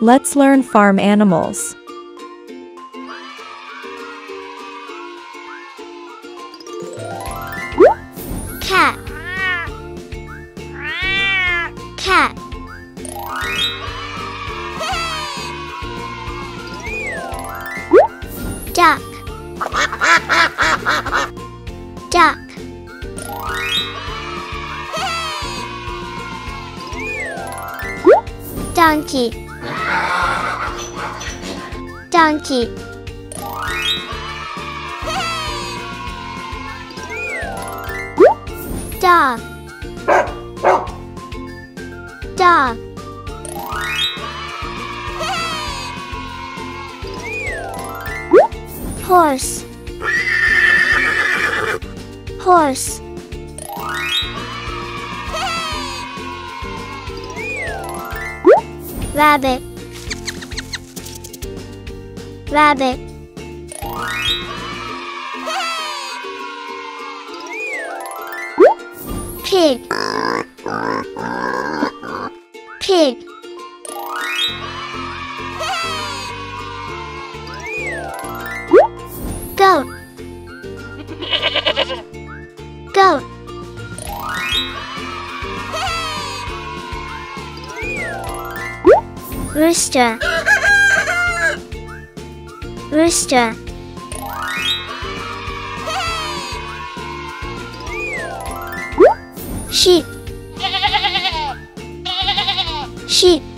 Let's learn farm animals. Cat. Cat. Duck. Duck. Donkey. Donkey. Dog. Dog. Horse. Horse. Rabbit. Rabbit. Pig. Pig. Goat. Goat. Rooster. Rooster. Sheep. Sheep.